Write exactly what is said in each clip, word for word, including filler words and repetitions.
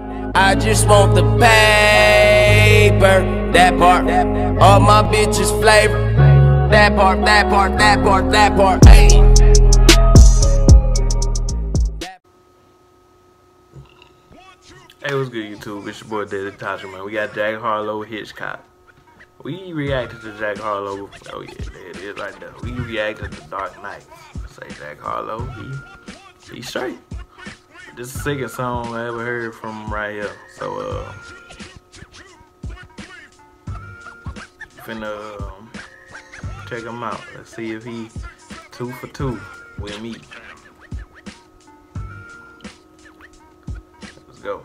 I just want the paper. That part. All my bitches flavor. That part, that part, that part, that part. Hey. Hey, what's good, YouTube? It's your boy Daily Tasha, man. We got Jack Harlow, Hitchcock. We reacted to Jack Harlow. Oh yeah, there it is right there. We reacted to Dark Knight. Say Jack Harlow, he he's straight. This is the second song I ever heard from him right here. So uh, finna um, check him out. Let's see if he two for two with me. Let's go.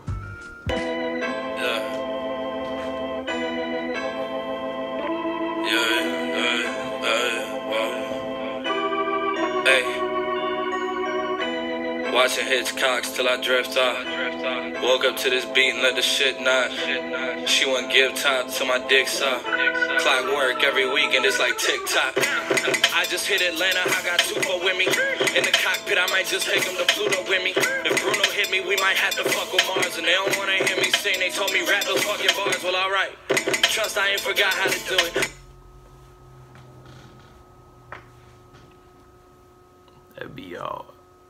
Watching Hitchcocks till I drift off. Woke up to this beat and let the shit knock. She wouldn't give top till my dick soft. Clockwork every weekend, it's like TikTok. I just hit Atlanta, I got Tupo with me. In the cockpit, I might just take him to Pluto with me. If Bruno hit me, we might have to fuck with Mars. And they don't wanna hear me sing, they told me rap those fucking bars. Well, alright. Trust I ain't forgot how to do it. That'd be all.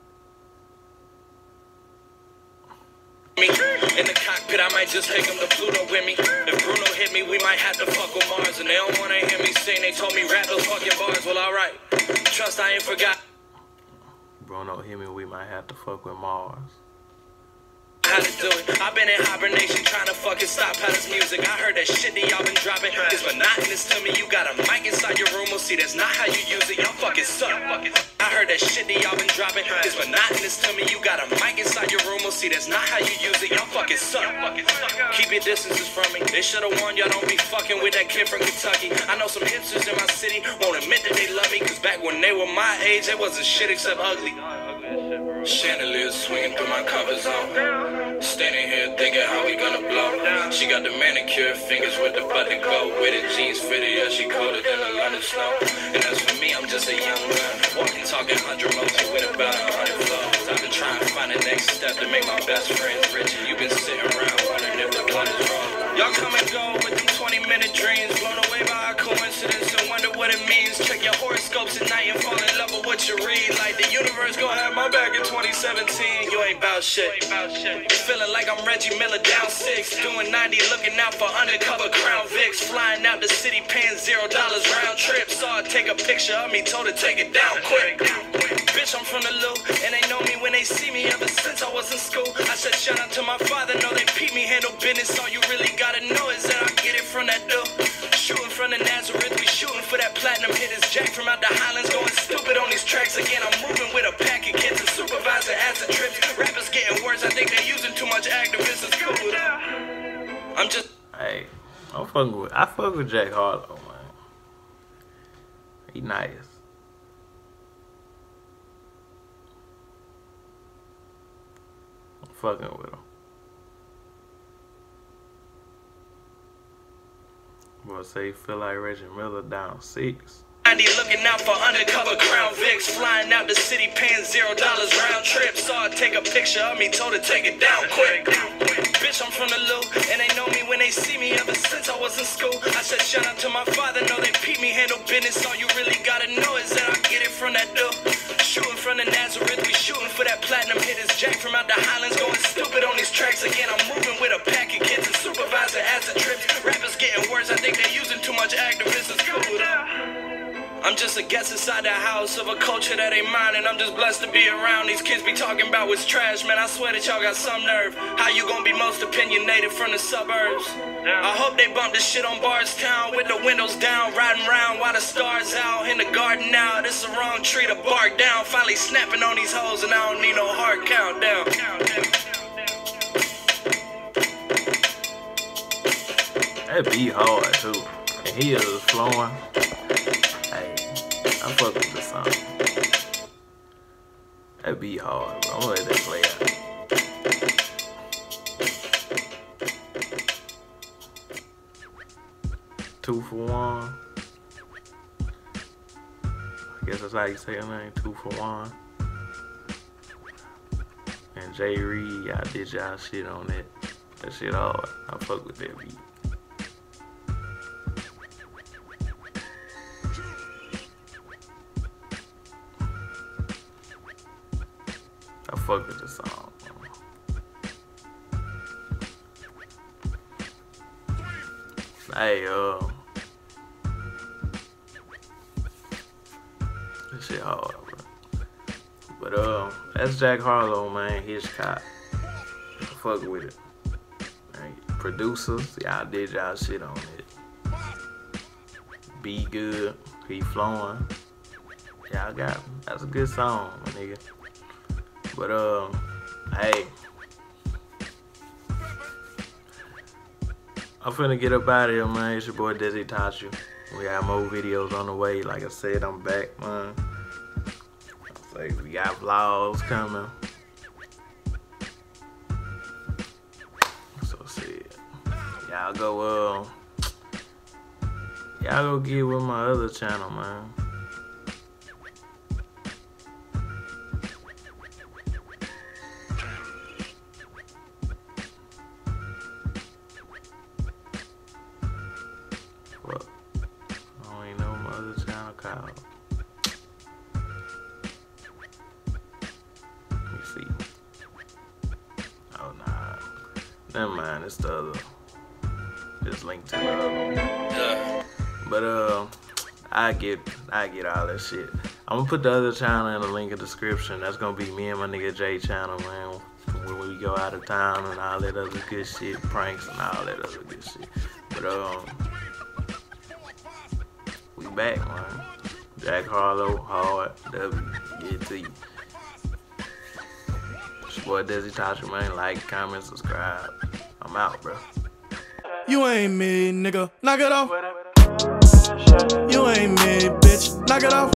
In the cockpit, I might just take him to Pluto with me. If Bruno hit me, we might have to fuck with Mars. And they don't wanna hear me sing, they told me rap those fucking bars. Well, alright. Trust I ain't forgot. Bruno hit me, we might have to fuck with Mars. How to do it. I've been in hibernation trying to fucking stop how this music. I heard that shit that y'all been dropping. It's monotonous to me. You got a mic inside your room. Well, see, that's not how you use it. Y'all fucking suck. I heard that shit that y'all been dropping. It's monotonous to me. You got a mic inside your room. Well, see, that's not how you use it. Y'all fucking suck. Keep your distances from me. They should've warned y'all don't be fucking with that kid from Kentucky. I know some hipsters in my city won't admit that they love me. Cause back when they were my age, they wasn't shit except ugly. Chandeliers swinging through my comfort zone. Standing here thinking how we gonna blow. She got the manicure fingers with the button go. With the jeans fitted, yeah, she colder than the London snow. And as for me, I'm just a young man, walking, talking hundred motion with about a hundred flows. I've been trying to find the next step to make my best friends rich. And you've been sitting around wondering if the blood is wrong. Y'all come and go with them twenty minute dreams, blown away by a coincidence and wonder what it means. Check your horoscopes at night and fall in love with what you read. Like the universe gonna have my back in twenty seventeen. You ain't bout shit. Feeling like I'm Reggie Miller down six, doing ninety, looking out for undercover Crown Vics. Flying out the city, paying zero dollars round trip. Saw her take a picture of me, told her take it down quick. Bitch, I'm from the loop, and they know me when they see me ever since I was in school. I said shout out to my father, know they peep me, handle business. All you really gotta know is that I get it from that dough. Shooting from the Nazareth, we shooting for that platinum hit. Is Jack from out the Highlands going stupid on these tracks again. I'm moving with a pack of kids and supervisor acid trips. Rappers getting worse, I think they're using too much activists. It's cool though. I'm just. Hey, I'm fucking with. I fuck with Jack Harlow, man. He nice. I'm fucking with him. Boy, say he feel like Reggie Miller down six. ninety, looking out for undercover Crown Vics. Flying out the city, paying zero dollars round trip. Saw her take a picture of me, told her take it down quick. Bitch, I'm from the loop, and they know me when they see me ever since I was in school. I said shout out to my father, know they peep me, handle business. All you really gotta know is that I get it from that dough. Shooting from the Nazareth, we shooting for that platinum hit. Is Jack from out the Highlands going stupid on these tracks again. I'm moving with a pack of kids and supervisor acid trips. Rappers getting worse, I think they're using too much activists. It's cool though. I'm just a guest inside the house of a culture that ain't mine, and I'm just blessed to be around. These kids be talking about what's trash, man. I swear that y'all got some nerve. How you gonna be most opinionated from the suburbs? I hope they bump this shit on Bardstown with the windows down, riding around while the stars out in the garden now. This is the wrong tree to bark down. Finally snapping on these hoes, and I don't need no hard countdown. That beat hard too, and he is flowing. Hey, I fuck with this song. That beat hard, bro. I'm gonna let that play out. Two for one. I guess that's how you say your name. Two for one. And Jay Reed, y'all did y'all shit on that. That shit hard. I fuck with that beat. I fuck with the song. Hey, uh, this shit hard, bro. But uh, that's Jack Harlow, man. His cop. I fuck with it. Right. Producers, y'all did y'all shit on it. Be good. He flowing. Y'all got him. That's a good song, my nigga. But um, hey, I'm finna get up out of here, man. It's your boy Desi Tachu. We got more videos on the way. Like I said, I'm back, man. Like we got vlogs coming. So shit, y'all go uh, y'all go get with my other channel, man. Well, I don't even know my other channel called. Let me see. Oh nah, never mind. It's the other. Just link to the other one. Yeah. But uh, I get I get all that shit. I'm gonna put the other channel in the link in the description. That's gonna be me and my nigga Jay channel, man. When we go out of town and all that other good shit, pranks and all that other good shit. But um, we back, man. Jack Harlow, hard, W, get it to you. It's your boy Desi Tachu, man. Like, comment, subscribe. I'm out, bro. You ain't me, nigga. Knock it off. You ain't me, bitch. Knock it off.